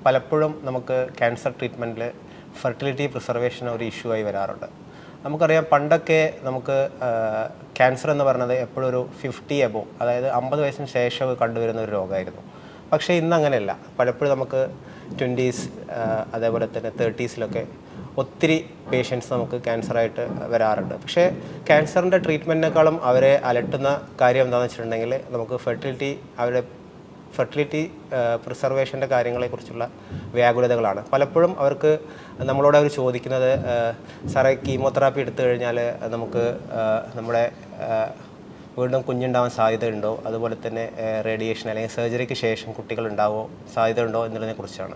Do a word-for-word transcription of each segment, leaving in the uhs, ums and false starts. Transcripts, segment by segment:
പലപ്പോഴും നമുക്ക് ക്യാൻസർ ട്രീറ്റ്മെൻറ്റിൽ ഫെർട്ടിലിറ്റി പ്രിസർവേഷൻ ഒരു ഇഷ്യൂ ആയി വരാറുണ്ട്. നമുക്കറിയാം പണ്ടൊക്കെ നമുക്ക് ക്യാൻസർ എന്ന് പറയുന്നത് എപ്പോഴും ഒരു ഫിഫ്റ്റി എബോ, അതായത് അമ്പത് വയസ്സിന് ശേഷം കണ്ടുവരുന്ന ഒരു രോഗമായിരുന്നു. പക്ഷേ ഇന്ന് അങ്ങനെയല്ല. പലപ്പോഴും നമുക്ക് ട്വൻറ്റീസ് അതേപോലെ തന്നെ തേർട്ടീസിലൊക്കെ ഒത്തിരി പേഷ്യൻസ് നമുക്ക് ക്യാൻസറായിട്ട് വരാറുണ്ട്. പക്ഷേ ക്യാൻസറിൻ്റെ ട്രീറ്റ്മെൻറ്റിനേക്കാളും അവരെ അലട്ടുന്ന കാര്യം എന്താണെന്ന് വെച്ചിട്ടുണ്ടെങ്കിൽ നമുക്ക് ഫെർട്ടിലിറ്റി അവരുടെ ഫെർട്ടിലിറ്റി പ്രിസർവേഷൻ്റെ കാര്യങ്ങളെക്കുറിച്ചുള്ള വ്യാകുലതകളാണ്. പലപ്പോഴും അവർക്ക് നമ്മളോട് അവർ ചോദിക്കുന്നത്, സാറേ കീമോതെറാപ്പി എടുത്തു കഴിഞ്ഞാൽ നമുക്ക് നമ്മുടെ വീണ്ടും കുഞ്ഞുണ്ടാവാൻ സാധ്യതയുണ്ടോ, അതുപോലെ തന്നെ റേഡിയേഷൻ അല്ലെങ്കിൽ സർജറിക്ക് ശേഷം കുട്ടികൾ ഉണ്ടാവോ സാധ്യതയുണ്ടോ എന്നുള്ളതിനെ കുറിച്ചാണ്.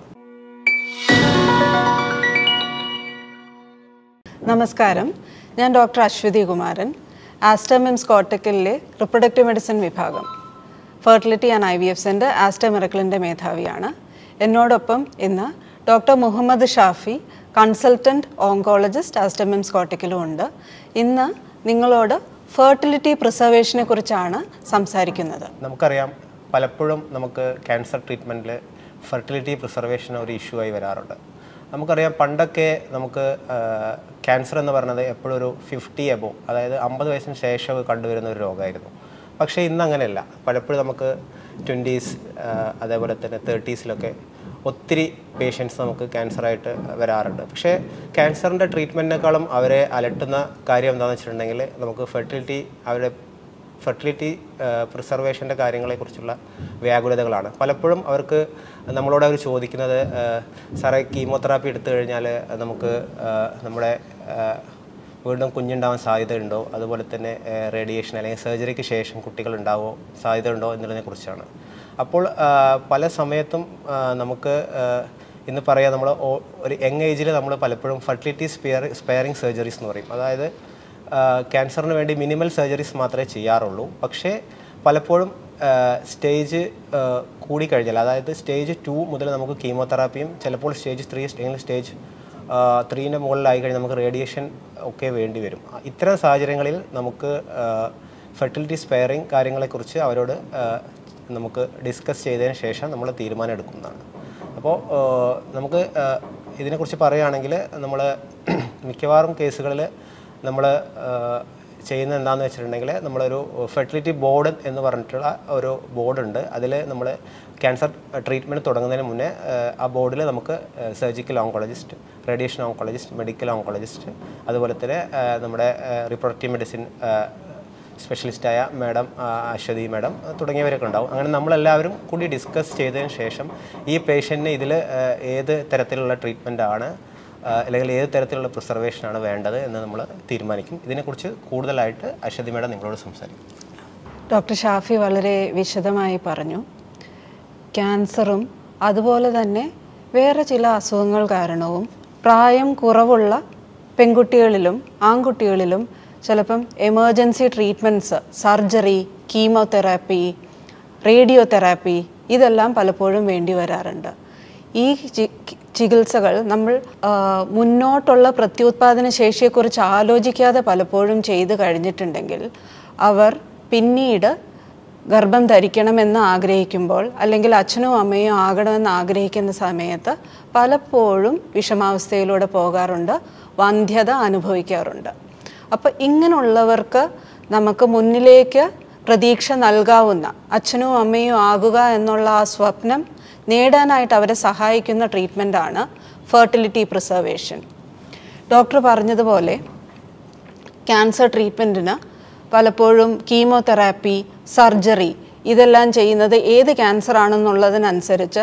നമസ്കാരം, ഞാൻ doctor Aswathy Kumaran, Aster MIMS കോട്ടക്കലിലെ റിപ്രൊഡക്റ്റീവ് മെഡിസിൻ വിഭാഗം fertility and I V F centre Aster മിറക്കിളിൻ്റെ മേധാവിയാണ്. എന്നോടൊപ്പം ഇന്ന് doctor Muhammad Shafi, consultant oncologist Aster MIMS കോട്ടക്കലും ഉണ്ട്. ഇന്ന് നിങ്ങളോട് ഫെർട്ടിലിറ്റി പ്രിസർവേഷനെ കുറിച്ചാണ് സംസാരിക്കുന്നത്. നമുക്കറിയാം പലപ്പോഴും നമുക്ക് ക്യാൻസർ ട്രീറ്റ്മെൻറ്റിൽ ഫെർട്ടിലിറ്റി പ്രിസർവേഷൻ ഒരു ഇഷ്യൂ ആയി വരാറുണ്ട്. നമുക്കറിയാം പണ്ടൊക്കെ നമുക്ക് ക്യാൻസർ എന്ന് പറയുന്നത് എപ്പോഴും ഒരു ഫിഫ്റ്റി എബോ, അതായത് അമ്പത് വയസ്സിന് ശേഷം കണ്ടുവരുന്ന ഒരു രോഗമായിരുന്നു. പക്ഷേ ഇന്ന് അങ്ങനെയല്ല. പലപ്പോഴും നമുക്ക് ട്വൻറ്റീസ് അതേപോലെ തന്നെ തേർട്ടീസിലൊക്കെ ഒത്തിരി പേഷ്യൻസ് നമുക്ക് ക്യാൻസറായിട്ട് വരാറുണ്ട്. പക്ഷേ ക്യാൻസറിൻ്റെ ട്രീറ്റ്മെൻറ്റിനേക്കാളും അവരെ അലട്ടുന്ന കാര്യം എന്താണെന്ന് വെച്ചിട്ടുണ്ടെങ്കിൽ നമുക്ക് ഫെർട്ടിലിറ്റി അവരുടെ ഫെർട്ടിലിറ്റി പ്രിസർവേഷൻ്റെ കാര്യങ്ങളെക്കുറിച്ചുള്ള വ്യാകുലതകളാണ്. പലപ്പോഴും അവർക്ക് നമ്മളോട് അവർ ചോദിക്കുന്നത്, സാറേ കീമോതെറാപ്പി എടുത്തു കഴിഞ്ഞാൽ നമുക്ക് നമ്മുടെ വീണ്ടും കുഞ്ഞുണ്ടാവാൻ സാധ്യതയുണ്ടോ, അതുപോലെ തന്നെ റേഡിയേഷൻ അല്ലെങ്കിൽ സർജറിക്ക് ശേഷം കുട്ടികൾ ഉണ്ടാവോ സാധ്യതയുണ്ടോ എന്നുള്ളതിനെ കുറിച്ചാണ്. അപ്പോൾ പല സമയത്തും നമുക്ക് ഇന്ന് പറയാം, നമ്മൾ ഒരു യങ് ഏജിൽ നമ്മൾ പലപ്പോഴും ഫെർട്ടിലിറ്റി സ്പെയർ സ്പെയറിങ് സർജറീസ് എന്ന് പറയും. അതായത് ക്യാൻസറിന് വേണ്ടി മിനിമൽ സർജറീസ് മാത്രമേ ചെയ്യാറുള്ളൂ. പക്ഷേ പലപ്പോഴും സ്റ്റേജ് കൂടിക്കഴിഞ്ഞാൽ, അതായത് സ്റ്റേജ് ടു മുതൽ നമുക്ക് കീമോതെറാപ്പിയും ചിലപ്പോൾ സ്റ്റേജ് ത്രീ അല്ലെങ്കിൽ സ്റ്റേജ് ത്രീൻ്റെ മുകളിലായി കഴിഞ്ഞാൽ നമുക്ക് റേഡിയേഷൻ ഒക്കെ വേണ്ടി വരും. ഇത്തരം സാഹചര്യങ്ങളിൽ നമുക്ക് ഫെർട്ടിലിറ്റി സ്പെയറിങ് കാര്യങ്ങളെക്കുറിച്ച് അവരോട് നമുക്ക് ഡിസ്കസ് ചെയ്തതിന് ശേഷം നമ്മൾ തീരുമാനം എടുക്കുന്നതാണ്. അപ്പോൾ നമുക്ക് ഇതിനെക്കുറിച്ച് പറയുകയാണെങ്കിൽ നമ്മൾ മിക്കവാറും കേസുകളിൽ നമ്മൾ ചെയ്യുന്നത് എന്താണെന്ന് വെച്ചിട്ടുണ്ടെങ്കിൽ നമ്മളൊരു ഫെർട്ടിലിറ്റി ബോർഡ് എന്ന് പറഞ്ഞിട്ടുള്ള ഒരു ബോർഡുണ്ട്. അതിൽ നമ്മൾ ക്യാൻസർ ട്രീറ്റ്മെൻറ്റ് തുടങ്ങുന്നതിന് മുന്നേ ആ ബോർഡിൽ നമുക്ക് surgical oncologist, radiation oncologist, medical oncologist, അതുപോലെ തന്നെ നമ്മുടെ റിപ്രൊഡക്റ്റീവ് മെഡിസിൻ സ്പെഷ്യലിസ്റ്റായ മാഡം അശ്വതി മാഡം തുടങ്ങിയവരൊക്കെ ഉണ്ടാവും. അങ്ങനെ നമ്മളെല്ലാവരും കൂടി ഡിസ്കസ് ചെയ്തതിന് ശേഷം ഈ പേഷ്യൻറ്റിന് ഇതിൽ ഏത് തരത്തിലുള്ള ട്രീറ്റ്മെൻറ്റാണ് അല്ലെങ്കിൽ ഏത് തരത്തിലുള്ള പ്രിസർവേഷനാണ് വേണ്ടത് എന്ന് നമ്മൾ തീരുമാനിക്കും. ഇതിനെക്കുറിച്ച് കൂടുതലായിട്ട് അശ്വതി മാഡം നിങ്ങളോട് സംസാരിക്കും. ഡോക്ടർ ഷാഫി വളരെ വിശദമായി പറഞ്ഞു. ക്യാൻസറും അതുപോലെ തന്നെ വേറെ ചില അസുഖങ്ങൾ കാരണവും പ്രായം കുറവുള്ള പെൺകുട്ടികളിലും ആൺകുട്ടികളിലും ചിലപ്പം emergency treatments, surgery, chemotherapy, radiotherapy ഇതെല്ലാം പലപ്പോഴും വേണ്ടി വരാറുണ്ട്. ഈ ചികിത്സകൾ നമ്മൾ മുന്നോട്ടുള്ള പ്രത്യുത്പാദന ശേഷിയെക്കുറിച്ച് ആലോചിക്കാതെ പലപ്പോഴും ചെയ്തു കഴിഞ്ഞിട്ടുണ്ടെങ്കിൽ അവർ പിന്നീട് ഗർഭം ധരിക്കണമെന്ന് ആഗ്രഹിക്കുമ്പോൾ അല്ലെങ്കിൽ അച്ഛനും അമ്മയും ആകണമെന്ന് ആഗ്രഹിക്കുന്ന സമയത്ത് പലപ്പോഴും വിഷമാവസ്ഥയിലൂടെ പോകാറുണ്ട്, വന്ധ്യത അനുഭവിക്കാറുണ്ട്. അപ്പോൾ ഇങ്ങനെയുള്ളവർക്ക് നമുക്ക് മുന്നിലേക്ക് പ്രതീക്ഷ നൽകാവുന്ന അച്ഛനും അമ്മയും ആകുക എന്നുള്ള ആ സ്വപ്നം നേടാനായിട്ട് അവരെ സഹായിക്കുന്ന ട്രീറ്റ്മെൻറ്റാണ് ഫെർട്ടിലിറ്റി പ്രിസർവേഷൻ. ഡോക്ടർ പറഞ്ഞതുപോലെ ക്യാൻസർ ട്രീറ്റ്മെൻറ്റിന് പലപ്പോഴും കീമോതെറാപ്പി, സർജറി ഇതെല്ലാം ചെയ്യുന്നത് ഏത് ക്യാൻസർ ആണെന്നുള്ളതിനനുസരിച്ച്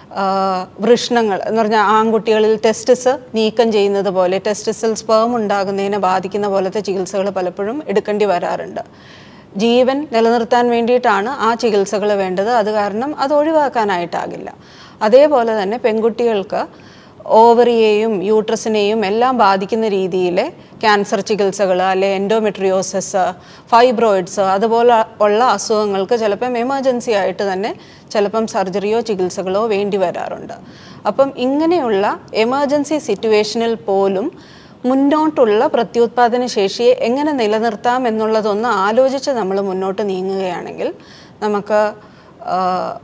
വൃഷ്ണങ്ങൾ എന്ന് പറഞ്ഞാൽ ആൺകുട്ടികളിൽ ടെസ്റ്റിസ് നീക്കം ചെയ്യുന്നത് പോലെ ടെസ്റ്റിസിൽ സ്പേം ഉണ്ടാകുന്നതിനെ ബാധിക്കുന്ന പോലത്തെ ചികിത്സകൾ പലപ്പോഴും എടുക്കേണ്ടി വരാറുണ്ട്. ജീവൻ നിലനിർത്താൻ വേണ്ടിയിട്ടാണ് ആ ചികിത്സകൾ വേണ്ടത്. അത് കാരണം അത് ഒഴിവാക്കാനായിട്ടാകില്ല. അതേപോലെ തന്നെ പെൺകുട്ടികൾക്ക് ഓവറിയെയും യൂട്രസിനെയും എല്ലാം ബാധിക്കുന്ന രീതിയിൽ ക്യാൻസർ ചികിത്സകൾ അല്ലെ എൻഡോമെട്രിയോസിസ്, ഫൈബ്രോയിഡ്സ് അതുപോലെ ഉള്ള അസുഖങ്ങൾക്ക് ചിലപ്പം എമർജൻസി ആയിട്ട് തന്നെ ചിലപ്പം സർജറിയോ ചികിത്സകളോ വേണ്ടി വരാറുണ്ട്. അപ്പം ഇങ്ങനെയുള്ള എമർജൻസി സിറ്റുവേഷനിൽ പോലും മുന്നോട്ടുള്ള പ്രത്യുത്പാദന ശേഷിയെ എങ്ങനെ നിലനിർത്താം എന്നുള്ളതൊന്ന് ആലോചിച്ച് നമ്മൾ മുന്നോട്ട് നീങ്ങുകയാണെങ്കിൽ നമുക്ക്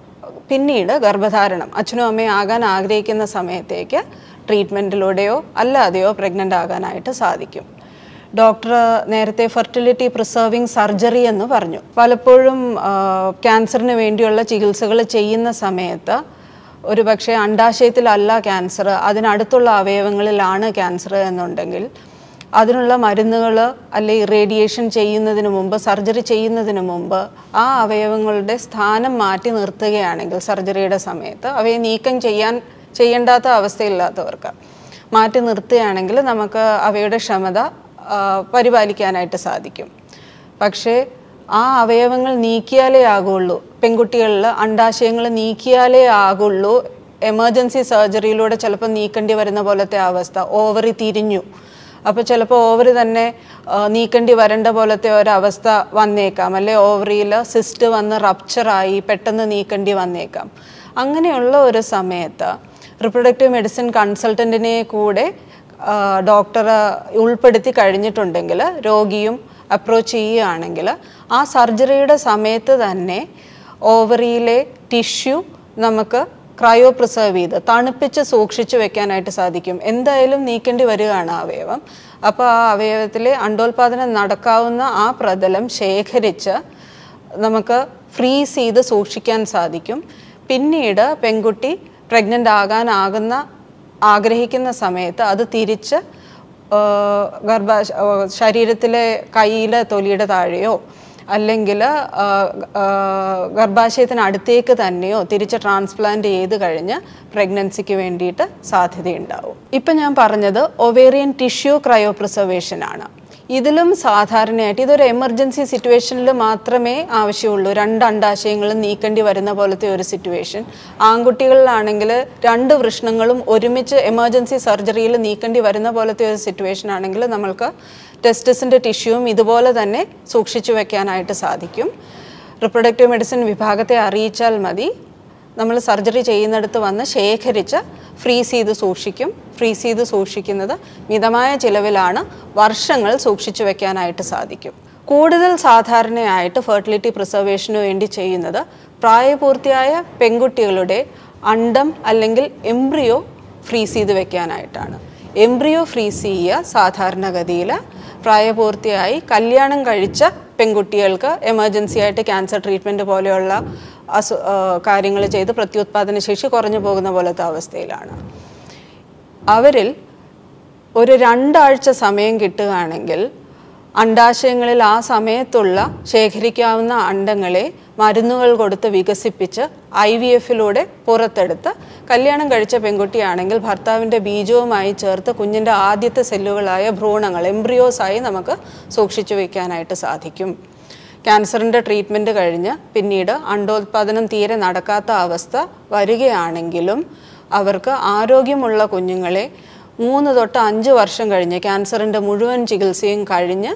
പിന്നീട് ഗർഭധാരണം അച്ഛനും അമ്മയും ആകാൻ ആഗ്രഹിക്കുന്ന സമയത്തേക്ക് ട്രീറ്റ്മെൻറ്റിലൂടെയോ അല്ലാതെയോ പ്രഗ്നൻ്റ് ആകാനായിട്ട് സാധിക്കും. ഡോക്ടർ നേരത്തെ ഫെർട്ടിലിറ്റി പ്രിസർവിങ് സർജറി എന്ന് പറഞ്ഞു. പലപ്പോഴും ക്യാൻസറിന് വേണ്ടിയുള്ള ചികിത്സകൾ ചെയ്യുന്ന സമയത്ത് ഒരു പക്ഷേ അണ്ഡാശയത്തിലല്ല ക്യാൻസർ, അതിനടുത്തുള്ള അവയവങ്ങളിലാണ് ക്യാൻസർ എന്നുണ്ടെങ്കിൽ അതിനുള്ള മരുന്നുകൾ അല്ലെങ്കിൽ റേഡിയേഷൻ ചെയ്യുന്നതിന് മുമ്പ്, സർജറി ചെയ്യുന്നതിന് മുമ്പ് ആ അവയവങ്ങളുടെ സ്ഥാനം മാറ്റി നിർത്തുകയാണെങ്കിൽ സർജറിയുടെ സമയത്ത് അവയെ നീക്കം ചെയ്യാൻ ചെയ്യേണ്ടാത്ത അവസ്ഥയില്ലാത്തവർക്ക് മാറ്റി നിർത്തുകയാണെങ്കിൽ നമുക്ക് അവയുടെ ക്ഷമത പരിപാലിക്കാനായിട്ട് സാധിക്കും. പക്ഷേ ആ അവയവങ്ങൾ നീക്കിയാലേ ആകുള്ളൂ, പെൺകുട്ടികളിൽ അണ്ഡാശയങ്ങൾ നീക്കിയാലേ ആകുള്ളൂ. എമർജൻസി സർജറിയിലൂടെ ചിലപ്പോൾ നീക്കേണ്ടി വരുന്ന പോലത്തെ അവസ്ഥ, ഓവറി തിരിഞ്ഞു, അപ്പോൾ ചിലപ്പോൾ ഓവറി തന്നെ നീക്കേണ്ടി വരേണ്ട പോലത്തെ ഒരവസ്ഥ വന്നേക്കാം, അല്ലെ ഓവറിയിൽ സിസ്റ്റ് വന്ന് റപ്ചറായി പെട്ടെന്ന് നീക്കേണ്ടി വന്നേക്കാം. അങ്ങനെയുള്ള ഒരു സമയത്ത് റിപ്രൊഡക്റ്റീവ് മെഡിസിൻ കൺസൾട്ടൻറ്റിനെ കൂടെ ഡോക്ടർ ഉൾപ്പെടുത്തി കഴിഞ്ഞിട്ടുണ്ടെങ്കിൽ, രോഗിയും അപ്രോച്ച് ചെയ്യുകയാണെങ്കിൽ ആ സർജറിയുടെ സമയത്ത് തന്നെ ഓവറിയിലെ ടിഷ്യൂ നമുക്ക് ക്രയോ പ്രിസർവ് ചെയ്ത് തണുപ്പിച്ച് സൂക്ഷിച്ച് വെക്കാനായിട്ട് സാധിക്കും. എന്തായാലും നീക്കേണ്ടി വരികയാണ് അവയവം. അപ്പോൾ ആ അവയവത്തിലെ അണ്ടോൽപാദനം നടക്കാവുന്ന ആ പ്രതലം ശേഖരിച്ച് നമുക്ക് ഫ്രീസ് ചെയ്ത് സൂക്ഷിക്കാൻ സാധിക്കും. പിന്നീട് പെൺകുട്ടി പ്രഗ്നൻ്റ് ആകാനാകുന്ന ആഗ്രഹിക്കുന്ന സമയത്ത് അത് തിരിച്ച് ഗർഭ ശരീരത്തിലെ കയ്യിലെ തൊലിയുടെ താഴെയോ അല്ലെങ്കിൽ ഗർഭാശയത്തിനടുത്തേക്ക് തന്നെയോ തിരിച്ച് ട്രാൻസ്പ്ലാന്റ് ചെയ്ത് കഴിഞ്ഞ് പ്രഗ്നൻസിക്ക് വേണ്ടിയിട്ട് സാധ്യതയുണ്ടാവും. ഇപ്പം ഞാൻ പറഞ്ഞത് ഒവേറിയൻ ടിഷ്യൂ ക്രയോ പ്രിസർവേഷൻ ആണ്. ഇതിലും സാധാരണയായിട്ട് ഇതൊരു എമർജൻസി സിറ്റുവേഷനിൽ മാത്രമേ ആവശ്യമുള്ളൂ. രണ്ട് അണ്ഡാശയങ്ങളും നീക്കേണ്ടി വരുന്ന പോലത്തെ ഒരു സിറ്റുവേഷൻ. ആൺകുട്ടികളിലാണെങ്കിൽ രണ്ട് വൃഷ്ണങ്ങളും ഒരുമിച്ച് എമർജൻസി സർജറിയിൽ നീക്കേണ്ടി വരുന്ന പോലത്തെ ഒരു സിറ്റുവേഷൻ ആണെങ്കിൽ നമ്മൾക്ക് ടെസ്റ്റിസിൻ്റെ ടിഷ്യൂവും ഇതുപോലെ തന്നെ സൂക്ഷിച്ചു വെക്കാനായിട്ട് സാധിക്കും. റിപ്രൊഡക്റ്റീവ് മെഡിസിൻ വിഭാഗത്തെ അറിയിച്ചാൽ മതി, നമ്മൾ സർജറി ചെയ്യുന്നിടത്ത് വന്ന് ശേഖരിച്ച് ഫ്രീസ് ചെയ്ത് സൂക്ഷിക്കും. ഫ്രീസ് ചെയ്ത് സൂക്ഷിക്കുന്നത് മിതമായ ചിലവിലാണ്, വർഷങ്ങൾ സൂക്ഷിച്ചു വെക്കാനായിട്ട് സാധിക്കും. കൂടുതൽ സാധാരണയായിട്ട് ഫെർട്ടിലിറ്റി പ്രിസർവേഷന് വേണ്ടി ചെയ്യുന്നത് പ്രായപൂർത്തിയായ പെൺകുട്ടികളുടെ അണ്ടം അല്ലെങ്കിൽ എംബ്രിയോ ഫ്രീസ് ചെയ്ത് വെക്കാനായിട്ടാണ്. എംബ്രിയോ ഫ്രീസ് ചെയ്യുക സാധാരണഗതിയിൽ പ്രായപൂർത്തിയായി കല്യാണം കഴിച്ച പെൺകുട്ടികൾക്ക് എമർജൻസി ആയിട്ട് ക്യാൻസർ ട്രീറ്റ്മെൻറ്റ് പോലെയുള്ള അസു കാര്യങ്ങൾ ചെയ്ത് പ്രത്യുത്പാദന ശേഷി കുറഞ്ഞു പോകുന്ന പോലത്തെ അവസ്ഥയിലാണ്. അവരിൽ ഒരു രണ്ടാഴ്ച സമയം കിട്ടുകയാണെങ്കിൽ അണ്ഡാശയങ്ങളിൽ ആ സമയത്തുള്ള ശേഖരിക്കാവുന്ന അണ്ടങ്ങളെ മരുന്നുകൾ കൊടുത്ത് വികസിപ്പിച്ച് ഐ വി എഫിലൂടെ പുറത്തെടുത്ത് കല്യാണം കഴിച്ച പെൺകുട്ടിയാണെങ്കിൽ ഭർത്താവിൻ്റെ ബീജവുമായി ചേർത്ത് കുഞ്ഞിൻ്റെ ആദ്യത്തെ സെല്ലുകളായ ഭ്രൂണങ്ങൾ എംബ്രിയോസായി നമുക്ക് സൂക്ഷിച്ചു വയ്ക്കാനായിട്ട് സാധിക്കും. ക്യാൻസറിൻ്റെ ട്രീറ്റ്മെൻറ്റ് കഴിഞ്ഞ് പിന്നീട് അണ്ടോത്പാദനം തീരെ നടക്കാത്ത അവസ്ഥ വരികയാണെങ്കിലും അവർക്ക് ആരോഗ്യമുള്ള കുഞ്ഞുങ്ങളെ മൂന്ന് തൊട്ട് അഞ്ച് വർഷം കഴിഞ്ഞ് ക്യാൻസറിൻ്റെ മുഴുവൻ ചികിത്സയും കഴിഞ്ഞ്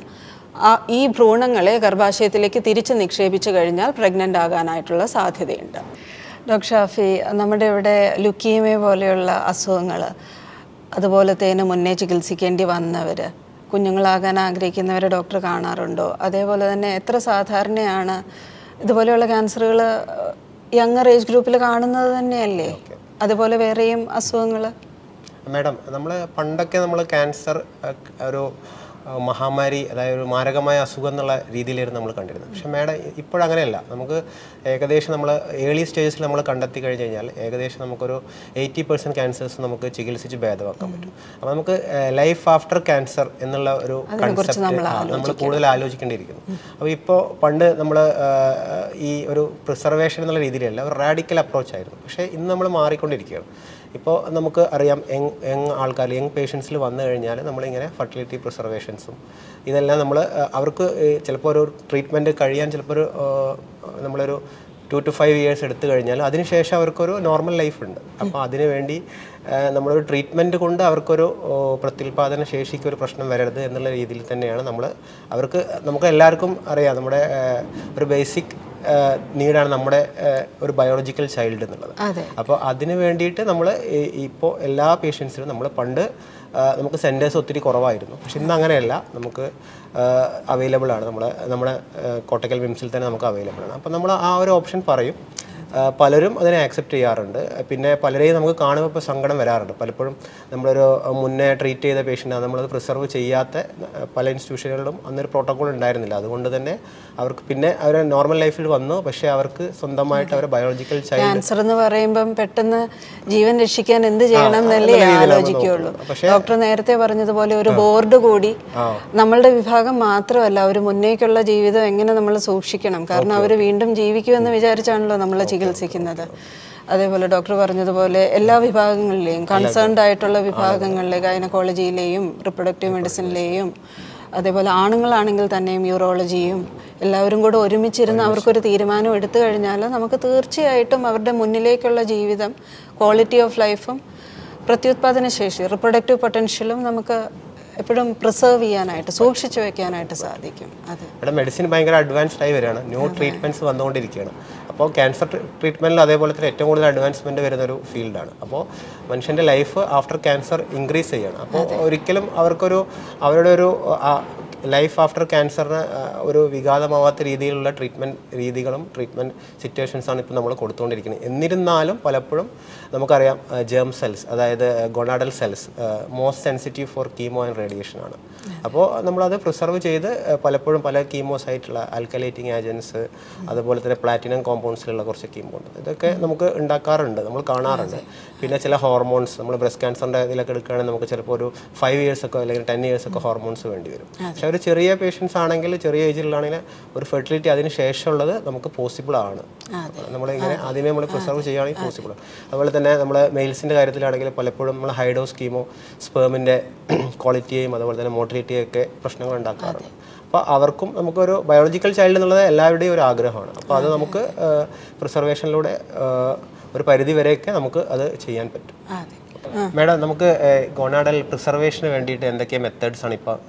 ഈ ഭ്രൂണങ്ങളെ ഗർഭാശയത്തിലേക്ക് തിരിച്ച് നിക്ഷേപിച്ചു കഴിഞ്ഞാൽ പ്രഗ്നൻ്റ് ആകാനായിട്ടുള്ള സാധ്യതയുണ്ട്. ഡോക്ടർ ഷാഫി, നമ്മുടെ ഇവിടെ ലുക്കീമിയ പോലെയുള്ള അസുഖങ്ങൾ, അതുപോലെ തന്നെ മുന്നേ ചികിത്സിക്കേണ്ടി വന്നവർ, കുഞ്ഞുങ്ങളാകാൻ ആഗ്രഹിക്കുന്നവരെ ഡോക്ടർ കാണാറുണ്ടോ? അതേപോലെ തന്നെ എത്ര സാധാരണയാണ് ഇതുപോലെയുള്ള ക്യാൻസറുകൾ യങ്ങർ ഏജ് ഗ്രൂപ്പിൽ കാണുന്നത് തന്നെയല്ലേ? അതുപോലെ വേറെയും അസുഖങ്ങൾ? മാഡം, നമ്മൾ പണ്ടൊക്കെ നമ്മൾ ക്യാൻസർ ഒരു മഹാമാരി, അതായത് ഒരു മാരകമായ അസുഖം എന്നുള്ള രീതിയിലായിരുന്നു നമ്മൾ കണ്ടിരുന്നത്. പക്ഷേ മാഡം ഇപ്പോഴങ്ങനെയല്ല. നമുക്ക് ഏകദേശം നമ്മൾ ഏർലി സ്റ്റേജസിൽ നമ്മൾ കണ്ടെത്തി കഴിഞ്ഞ് കഴിഞ്ഞാൽ ഏകദേശം നമുക്കൊരു എയ്റ്റി പെർസെൻറ്റ് ക്യാൻസേഴ്സ് നമുക്ക് ചികിത്സിച്ച് ഭേദമാക്കാൻ പറ്റും. അപ്പോൾ നമുക്ക് ലൈഫ് ആഫ്റ്റർ ക്യാൻസർ എന്നുള്ള ഒരു കൺസെപ്റ്റ് നമ്മൾ കൂടുതൽ ആലോചിക്കേണ്ടിയിരിക്കുന്നു. അപ്പോൾ ഇപ്പോൾ പണ്ട് നമ്മൾ ഈ ഒരു പ്രിസർവേഷൻ എന്നുള്ള രീതിയിലല്ല, ഒരു റാഡിക്കൽ അപ്രോച്ചായിരുന്നു. പക്ഷേ ഇന്ന് നമ്മൾ മാറിക്കൊണ്ടിരിക്കുകയാണ്. ഇപ്പോൾ നമുക്ക് അറിയാം, യങ് യങ് ആൾക്കാർ യങ് പേഷ്യൻസിൽ വന്നു കഴിഞ്ഞാൽ നമ്മളിങ്ങനെ ഫെർട്ടിലിറ്റി പ്രിസർവേഷൻസും ഇതെല്ലാം നമ്മൾ അവർക്ക് ചിലപ്പോൾ ഒരു ട്രീറ്റ്മെൻറ്റ് കഴിയാൻ ചിലപ്പോൾ ഒരു നമ്മളൊരു ടു ടു ഫൈവ് ഇയേഴ്സ് എടുത്തു കഴിഞ്ഞാൽ അതിനുശേഷം അവർക്കൊരു നോർമൽ ലൈഫ് ഉണ്ട്. അപ്പോൾ അതിനു വേണ്ടി നമ്മളൊരു ട്രീറ്റ്മെൻറ്റ് കൊണ്ട് അവർക്കൊരു പ്രത്യുൽപാദന ശേഷിക്ക് ഒരു പ്രശ്നം വരരുത് എന്നുള്ള രീതിയിൽ തന്നെയാണ് നമ്മൾ അവർക്ക്, നമുക്ക് എല്ലാവർക്കും അറിയാം നമ്മുടെ ഒരു ബേസിക് നീഡാണ് നമ്മുടെ ഒരു ബയോളജിക്കൽ ചൈൽഡ് എന്നുള്ളത്. അപ്പോൾ അതിന് വേണ്ടിയിട്ട് നമ്മൾ ഇപ്പോൾ എല്ലാ പേഷ്യൻസിനും നമ്മൾ പണ്ട് നമുക്ക് സെൻറ്റേഴ്സ് ഒത്തിരി കുറവായിരുന്നു. പക്ഷെ ഇന്ന് അങ്ങനെയല്ല, നമുക്ക് അവൈലബിൾ ആണ്. നമ്മൾ നമ്മുടെ കോട്ടക്കൽ വിംസിൽ തന്നെ നമുക്ക് അവൈലബിൾ ആണ്. അപ്പോൾ നമ്മൾ ആ ഒരു ഓപ്ഷൻ പറയും. പലരും അതിനെ ആക്സെപ്റ്റ് ചെയ്യാറുണ്ട്. പിന്നെ പലരെയും നമുക്ക് കാണുമ്പോൾ ഇപ്പോൾ സങ്കടം വരാറുണ്ട്. പലപ്പോഴും നമ്മളൊരു മുന്നേ ട്രീറ്റ് ചെയ്ത പേഷ്യൻ്റ് നമ്മളത് പ്രിസർവ് ചെയ്യാത്ത പല ഇൻസ്റ്റിറ്റ്യൂഷനുകളിലും അന്നൊരു പ്രോട്ടോകോൾ ഉണ്ടായിരുന്നില്ല. അതുകൊണ്ട് തന്നെ അവർക്ക് പിന്നെ അവർ നോർമൽ ലൈഫിൽ വന്നു, പക്ഷേ അവർക്ക് സ്വന്തമായിട്ട് അവരുടെ ബയോളജിക്കൽ ചൈൽഡ് ക്യാൻസർ എന്ന് പറയുമ്പം പെട്ടെന്ന് ജീവൻ രക്ഷിക്കാൻ എന്ത് ചെയ്യണം എന്നല്ലേ ആലോചിക്കുകയുള്ളൂ. ഡോക്ടർ നേരത്തെ പറഞ്ഞതുപോലെ ഒരു ബോർഡ് കൂടി നമ്മളുടെ വിഭാഗം മാത്രമല്ല, ഒരു മുന്നേക്കുള്ള ജീവിതം എങ്ങനെ നമ്മൾ സൂക്ഷിക്കണം, കാരണം അവർ വീണ്ടും ജീവിക്കുമെന്ന് വിചാരിച്ചാണല്ലോ നമ്മൾ ചികിത്സിക്കുന്നത്. അതേപോലെ ഡോക്ടർ പറഞ്ഞതുപോലെ എല്ലാ വിഭാഗങ്ങളിലെയും കൺസേൺഡ് ആയിട്ടുള്ള വിഭാഗങ്ങളിലെ ഗൈനക്കോളജിയിലെയും റിപ്രൊഡക്റ്റീവ് മെഡിസിനിലെയും അതേപോലെ ആണുങ്ങളാണെങ്കിൽ തന്നെയും യൂറോളജിയും എല്ലാവരും കൂടെ ഒരുമിച്ചിരുന്ന് അവർക്കൊരു തീരുമാനം എടുത്തു കഴിഞ്ഞാൽ നമുക്ക് തീർച്ചയായിട്ടും അവരുടെ മുന്നിലേക്കുള്ള ജീവിതം, ക്വാളിറ്റി ഓഫ് ലൈഫും പ്രത്യുത്പാദന ശേഷി, റിപ്രൊഡക്റ്റീവ് പൊട്ടൻഷ്യലും നമുക്ക് എപ്പോഴും പ്രിസർവ് ചെയ്യാനായിട്ട്, സൂക്ഷിച്ചു വെക്കാനായിട്ട് സാധിക്കും. അതെ, ഇവിടെ മെഡിസിൻ ഭയങ്കര അഡ്വാൻസ്ഡ് ആയി വരികയാണ്, ന്യൂ ട്രീറ്റ്മെൻറ്റ്സ് വന്നുകൊണ്ടിരിക്കുകയാണ്. അപ്പോൾ ക്യാൻസർ ട്രീറ്റ്മെൻറ്റിൽ അതേപോലെ തന്നെ ഏറ്റവും കൂടുതൽ അഡ്വാൻസ്മെൻറ്റ് വരുന്നൊരു ഫീൽഡാണ്. അപ്പോൾ മനുഷ്യൻ്റെ ലൈഫ് ആഫ്റ്റർ ക്യാൻസർ ഇൻക്രീസ് ചെയ്യണം. അപ്പോൾ ഒരിക്കലും അവർക്കൊരു അവരുടെ ഒരു ലൈഫ് ആഫ്റ്റർ ക്യാൻസറിന് ഒരു വിഘാതമാവാത്ത രീതിയിലുള്ള ട്രീറ്റ്മെൻറ്റ് രീതികളും ട്രീറ്റ്മെൻറ്റ് സിറ്റുവേഷൻസാണ് ഇപ്പോൾ നമ്മൾ കൊടുത്തുകൊണ്ടിരിക്കുന്നത്. എന്നിരുന്നാലും പലപ്പോഴും നമുക്കറിയാം ജേം സെൽസ്, അതായത് gonadal cells most sensitive for chemo and radiation ആണ്. അപ്പോൾ നമ്മളത് പ്രിസർവ് ചെയ്ത് പലപ്പോഴും പല കീമോസ് ആയിട്ടുള്ള ആൽക്കലേറ്റിംഗ് ഏജൻസ്, അതുപോലെ തന്നെ പ്ലാറ്റിനം കോമ്പൗണ്ട്സിലുള്ള കുറച്ച് കീമോ ഉണ്ട്, ഇതൊക്കെ നമുക്ക് ഉണ്ടാക്കാറുണ്ട്, നമ്മൾ കാണാറുണ്ട്. പിന്നെ ചില ഹോർമോൺസ്, നമ്മൾ ബ്രസ്റ്റ് ക്യാൻസറിൻ്റെ ഇതിലൊക്കെ എടുക്കുകയാണെങ്കിൽ നമുക്ക് ചിലപ്പോൾ ഒരു ഫൈവ് ഇയേഴ്സൊക്കെ അല്ലെങ്കിൽ ടെൻ ഇയേഴ്സൊക്കെ ഹോർമോൺസ് വേണ്ടി വരും. പക്ഷേ ഒരു ചെറിയ പേഷ്യൻസ് ആണെങ്കിൽ, ചെറിയ ഏജിലാണെങ്കിൽ ഒരു ഫെർട്ടിലിറ്റി അതിന് ശേഷമുള്ളത് നമുക്ക് പോസിബിൾ ആണ്. നമ്മളിങ്ങനെ ആദ്യമേ നമ്മൾ പ്രിസർവ് ചെയ്യുകയാണെങ്കിൽ പോസിബിൾ ആണ്. അതുപോലെ തന്നെ നമ്മൾ മെയിൽസിൻ്റെ കാര്യത്തിലാണെങ്കിൽ പലപ്പോഴും നമ്മൾ ഹൈഡോസ് കീമോ സ്പേമിൻ്റെ ക്വാളിറ്റിയെയും അതുപോലെ തന്നെ മോട്ടിലിറ്റിയും ഒക്കെ പ്രശ്നങ്ങൾ ഉണ്ടാക്കാറുണ്ട്. അപ്പോൾ അവർക്കും നമുക്കൊരു ബയോളജിക്കൽ ചൈൽഡ് എന്നുള്ളത് എല്ലാവരുടെയും ഒരു ആഗ്രഹമാണ്. അപ്പോൾ അത് നമുക്ക് പ്രിസർവേഷനിലൂടെ ഒരു പരിധി വരെയൊക്കെ നമുക്ക് അത് ചെയ്യാൻ പറ്റും. മാഡം, നമുക്ക് ഗോണാഡൽ പ്രിസർവേഷന് വേണ്ടിയിട്ട് എന്തൊക്കെ മെത്തേഡ്സ് ആണ് ഇപ്പോൾ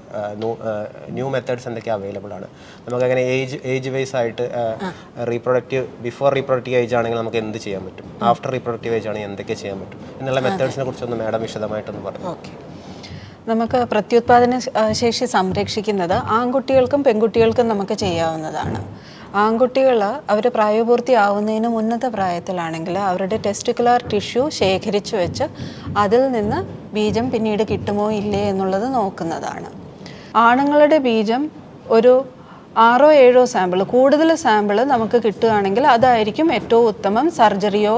ന്യൂ മെത്തേഡ്സ് എന്തൊക്കെ അവൈലബിൾ ആണ്? നമുക്കങ്ങനെ ഏജ് ഏജ് വൈസ് ആയിട്ട് റീപ്രൊഡക്റ്റീവ് ബിഫോർ റീപ്രൊഡക്റ്റീവ് ഏജ് ആണെങ്കിൽ നമുക്ക് എന്ത് ചെയ്യാൻ പറ്റും, ആഫ്റ്റർ റീപ്രൊഡക്റ്റീവ് ഏജ് ആണെങ്കിൽ എന്തൊക്കെ ചെയ്യാൻ പറ്റും എന്നുള്ള മെത്തേഡ്സിനെ കുറിച്ചൊന്ന് മാഡം വിശദമായിട്ടൊന്ന് പറഞ്ഞു. ഓക്കെ, നമുക്ക് പ്രത്യുത്പാദന ശേഷി സംരക്ഷിക്കുന്നത് ആൺകുട്ടികൾക്കും പെൺകുട്ടികൾക്കും നമുക്ക് ചെയ്യാവുന്നതാണ്. ആൺകുട്ടികൾ അവർ പ്രായപൂർത്തിയാവുന്നതിന് മുന്നത്തെ പ്രായത്തിലാണെങ്കിൽ അവരുടെ ടെസ്റ്റിക്കുലർ ടിഷ്യൂ ശേഖരിച്ചു വെച്ച് അതിൽ നിന്ന് ബീജം പിന്നീട് കിട്ടുമോ ഇല്ലേ എന്നുള്ളത് നോക്കുന്നതാണ്. ആണുങ്ങളുടെ ബീജം ഒരു ആറോ ഏഴോ സാമ്പിൾ, കൂടുതൽ സാമ്പിൾ നമുക്ക് കിട്ടുകയാണെങ്കിൽ അതായിരിക്കും ഏറ്റവും ഉത്തമം, സർജറിയോ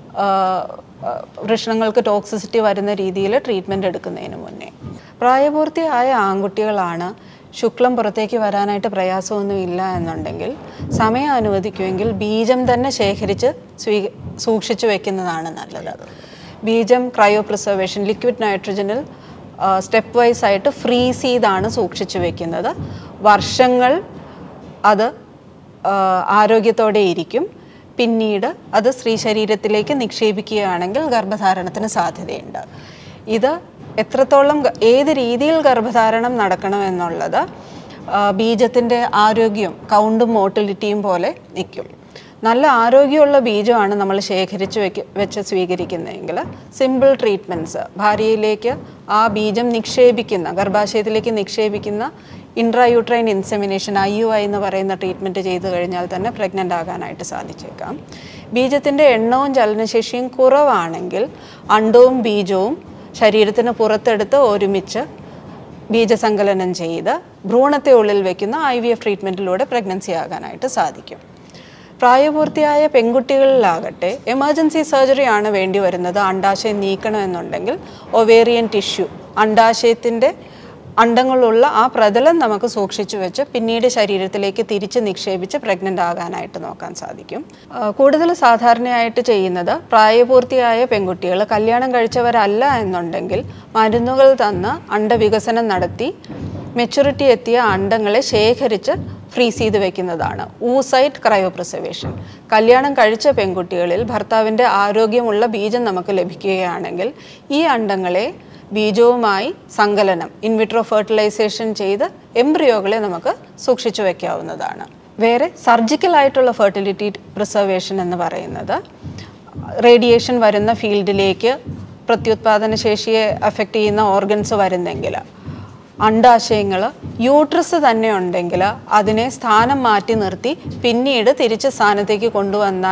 വൃഷണങ്ങൾക്ക് ടോക്സിസിറ്റി വരുന്ന രീതിയിൽ ട്രീറ്റ്മെൻറ്റ് എടുക്കുന്നതിന് മുന്നേ. പ്രായപൂർത്തിയായ ആൺകുട്ടികളാണ് ശുക്ലം പുറത്തേക്ക് വരാനായിട്ട് പ്രയാസമൊന്നും ഇല്ല എന്നുണ്ടെങ്കിൽ സമയം അനുവദിക്കുമെങ്കിൽ ബീജം തന്നെ ശേഖരിച്ച് സ്വീ സൂക്ഷിച്ചു വെക്കുന്നതാണ് നല്ലത്. ബീജം ക്രയോ പ്രിസർവേഷൻ, ലിക്വിഡ് നൈട്രജനിൽ സ്റ്റെപ്പ് വൈസ് ആയിട്ട് ഫ്രീസ് ചെയ്താണ് സൂക്ഷിച്ചു വെക്കുന്നത്. വർഷങ്ങൾ അത് ആരോഗ്യത്തോടെ ഇരിക്കും. പിന്നീട് അത് സ്ത്രീ ശരീരത്തിലേക്ക് നിക്ഷേപിക്കുകയാണെങ്കിൽ ഗർഭധാരണത്തിന് സാധ്യതയുണ്ട്. ഇത് എത്രത്തോളം ഏത് രീതിയിൽ ഗർഭധാരണം നടക്കണം എന്നുള്ളത് ബീജത്തിൻ്റെ ആരോഗ്യം, കൗണ്ടും മോട്ടിലിറ്റിയും പോലെ നിൽക്കും. നല്ല ആരോഗ്യമുള്ള ബീജമാണ് നമ്മൾ ശേഖരിച്ച് വെക്ക് വെച്ച് സ്വീകരിക്കുന്നതെങ്കിൽ സിമ്പിൾ ട്രീറ്റ്മെൻറ്റ്സ്, ഭാര്യയിലേക്ക് ആ ബീജം നിക്ഷേപിക്കുന്ന, ഗർഭാശയത്തിലേക്ക് നിക്ഷേപിക്കുന്ന intrauterine insemination, I U I എന്ന് പറയുന്ന ട്രീറ്റ്മെൻറ്റ് ചെയ്തു കഴിഞ്ഞാൽ തന്നെ പ്രഗ്നൻ്റ് ആകാനായിട്ട് സാധിച്ചേക്കാം. ബീജത്തിൻ്റെ എണ്ണവും ചലനശേഷിയും കുറവാണെങ്കിൽ അണ്ടവും ബീജവും ശരീരത്തിന് പുറത്തെടുത്ത് ഒരുമിച്ച് ബീജസങ്കലനം ചെയ്ത് ഭ്രൂണത്തെ ഉള്ളിൽ വയ്ക്കുന്ന ഐ വി എഫ് ട്രീറ്റ്മെൻറ്റിലൂടെ പ്രഗ്നൻസി ആകാനായിട്ട് സാധിക്കും. പ്രായപൂർത്തിയായ പെൺകുട്ടികളിലാകട്ടെ എമർജൻസി സർജറി ആണ് വേണ്ടി വരുന്നത്. അണ്ടാശയം നീക്കണമെന്നുണ്ടെങ്കിൽ ഒവേറിയൻ ടിഷ്യൂ, അണ്ടാശയത്തിൻ്റെ അണ്ടങ്ങളുള്ള ആ പ്രതലം നമുക്ക് സൂക്ഷിച്ചു വെച്ച് പിന്നീട് ശരീരത്തിലേക്ക് തിരിച്ച് നിക്ഷേപിച്ച് പ്രഗ്നൻ്റ് ആകാനായിട്ട് നോക്കാൻ സാധിക്കും. കൂടുതൽ സാധാരണയായിട്ട് ചെയ്യുന്നത് പ്രായപൂർത്തിയായ പെൺകുട്ടികൾ കല്യാണം കഴിച്ചവരല്ല എന്നുണ്ടെങ്കിൽ മരുന്നുകൾ തന്ന് അണ്ടവികസനം നടത്തി മെച്യൂരിറ്റി എത്തിയ അണ്ടങ്ങളെ ശേഖരിച്ച് ഫ്രീസ് ചെയ്ത് വെക്കുന്നതാണ് ഊസൈറ്റ് ക്രയോ പ്രിസർവേഷൻ. കല്യാണം കഴിച്ച പെൺകുട്ടികളിൽ ഭർത്താവിൻ്റെ ആരോഗ്യമുള്ള ബീജം നമുക്ക് ലഭിക്കുകയാണെങ്കിൽ ഈ അണ്ടങ്ങളെ ബീജവുമായി സങ്കലനം, ഇൻവിട്രോ ഫെർട്ടിലൈസേഷൻ ചെയ്ത് എംബ്രിയോകളെ നമുക്ക് സൂക്ഷിച്ചു വയ്ക്കാവുന്നതാണ്. വേറെ സർജിക്കലായിട്ടുള്ള ഫെർട്ടിലിറ്റി പ്രിസർവേഷൻ എന്ന് പറയുന്നത് റേഡിയേഷൻ വരുന്ന ഫീൽഡിലേക്ക് പ്രത്യുത്പാദന ശേഷിയെ അഫക്റ്റ് ചെയ്യുന്ന ഓർഗൻസ് വരുന്നെങ്കിൽ, അണ്ടാശയങ്ങൾ യൂട്രസ് തന്നെ ഉണ്ടെങ്കിൽ അതിനെ സ്ഥാനം മാറ്റി നിർത്തി പിന്നീട് തിരിച്ച് സ്ഥാനത്തേക്ക് കൊണ്ടുവന്നാൽ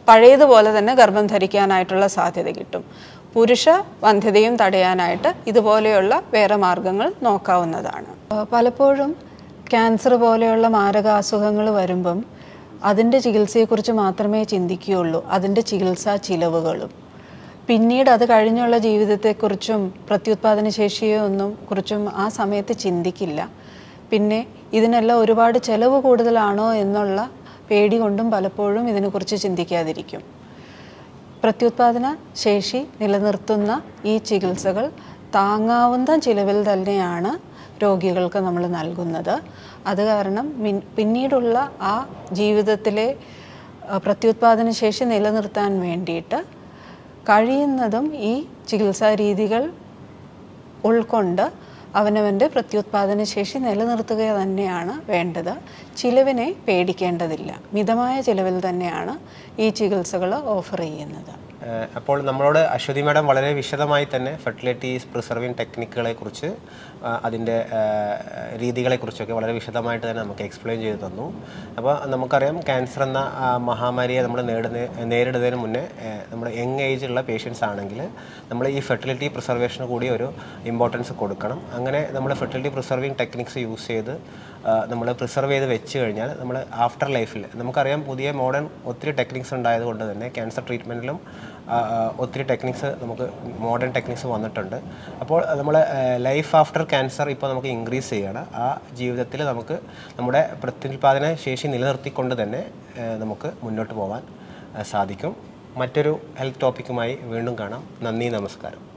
പഴയതുപോലെ തന്നെ ഗർഭം ധരിക്കാനായിട്ടുള്ള സാധ്യത കിട്ടും. പുരുഷ വന്ധ്യതയും തടയാനായിട്ട് ഇതുപോലെയുള്ള വേറെ മാർഗങ്ങൾ നോക്കാവുന്നതാണ്. പലപ്പോഴും ക്യാൻസർ പോലെയുള്ള മാരകാസുഖങ്ങൾ വരുമ്പം അതിൻ്റെ ചികിത്സയെക്കുറിച്ച് മാത്രമേ ചിന്തിക്കുകയുള്ളൂ, അതിൻ്റെ ചികിത്സാ ചിലവുകളും. പിന്നീട് അത് കഴിഞ്ഞുള്ള ജീവിതത്തെക്കുറിച്ചും പ്രത്യുത്പാദന ശേഷിയോ ഒന്നും കുറിച്ചും ആ സമയത്ത് ചിന്തിക്കില്ല. പിന്നെ ഇതിനെല്ലാം ഒരുപാട് ചിലവ് കൂടുതലാണോ എന്നുള്ള പേടി കൊണ്ടും പലപ്പോഴും ഇതിനെക്കുറിച്ച് ചിന്തിക്കാതിരിക്കും. പ്രത്യുത്പാദന ശേഷി നിലനിർത്തുന്ന ഈ ചികിത്സകൾ താങ്ങാവുന്ന ചിലവിൽ തന്നെയാണ് രോഗികൾക്ക് നമ്മൾ നൽകുന്നത്. അത് കാരണം പിന്നീടുള്ള ആ ജീവിതത്തിലെ പ്രത്യുത്പാദന ശേഷി നിലനിർത്താൻ വേണ്ടിയിട്ട് കഴിയുന്നതും ഈ ചികിത്സാ രീതികൾ ഉൾക്കൊണ്ട് അവനവൻ്റെ പ്രത്യുത്പാദന ശേഷി നിലനിർത്തുക തന്നെയാണ് വേണ്ടത്. ചിലവിനെ പേടിക്കേണ്ടതില്ല. മിതമായ ചിലവിൽ തന്നെയാണ് ഈ ചികിത്സകൾ ഓഫർ ചെയ്യുന്നത്. അപ്പോൾ നമ്മളോട് അശ്വതി മാഡം വളരെ വിശദമായി തന്നെ ഫെർട്ടിലിറ്റി പ്രിസർവിങ് ടെക്നിക്കുകളെക്കുറിച്ച് അതിൻ്റെ രീതികളെക്കുറിച്ചൊക്കെ വളരെ വിശദമായിട്ട് തന്നെ നമുക്ക് എക്സ്പ്ലെയിൻ ചെയ്ത് തന്നു. അപ്പോൾ നമുക്കറിയാം ക്യാൻസർ എന്ന മഹാമാരിയെ നമ്മൾ നേടുന്ന നേരിടുന്നതിന് മുന്നേ നമ്മുടെ യങ് ഏജുള്ള പേഷ്യൻസ് ആണെങ്കിൽ നമ്മൾ ഈ ഫെർട്ടിലിറ്റി പ്രിസർവേഷന് കൂടി ഒരു ഇമ്പോർട്ടൻസ് കൊടുക്കണം. അങ്ങനെ നമ്മൾ ഫെർട്ടിലിറ്റി പ്രിസർവിങ് ടെക്നിക്സ് യൂസ് ചെയ്ത് നമ്മൾ പ്രിസർവ് ചെയ്ത് വെച്ച് കഴിഞ്ഞാൽ നമ്മൾ ആഫ്റ്റർ ലൈഫിൽ നമുക്കറിയാം പുതിയ മോഡേൺ ഒത്തിരി ടെക്നിക്സ് ഉണ്ടായതുകൊണ്ട് തന്നെ ക്യാൻസർ ട്രീറ്റ്മെൻറ്റിലും ഒത്തിരി ടെക്നിക്സ് നമുക്ക് മോഡേൺ ടെക്നിക്സ് വന്നിട്ടുണ്ട്. അപ്പോൾ നമ്മൾ ലൈഫ് ആഫ്റ്റർ ക്യാൻസർ ഇപ്പോൾ നമുക്ക് ഇൻക്രീസ് ചെയ്യണം. ആ ജീവിതത്തിൽ നമുക്ക് നമ്മുടെ പ്രത്യുൽപാദന ശേഷി നിലനിർത്തിക്കൊണ്ട് തന്നെ നമുക്ക് മുന്നോട്ട് പോകാൻ സാധിക്കും. മറ്റൊരു ഹെൽത്ത് ടോപ്പിക്കുമായി വീണ്ടും കാണാം. നന്ദി, നമസ്കാരം.